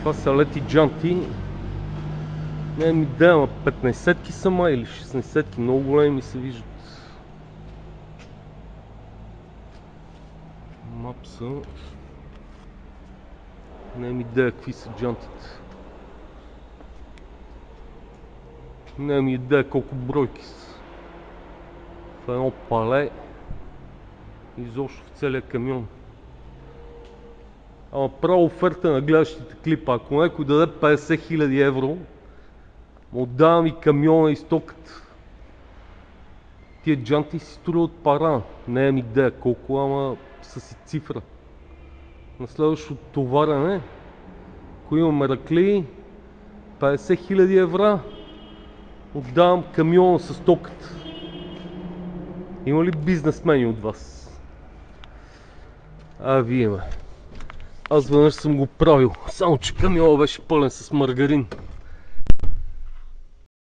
Това са лети джанти. Нямам идея, ама 15-ки са май или 16-ки, много големи ми се виждат. Мапса. Нямам идея какви са джантите. Нямам идея колко бройки са. Това е едно пале. Изобщо в целия камион. Ама право оферта на гледащите клипа. Ако някой даде 50 000 евро, му отдавам и камиона и стоката. Тия джанти си струват пара. Нямам идея колко, ама са си цифра. На следващото товарене, ако имаме ракли, 50 000 евро, отдавам камиона с стоката. Има ли бизнесмени от вас? Вие ме. Аз веднъж съм го правил, само че камиона беше пълен с маргарин.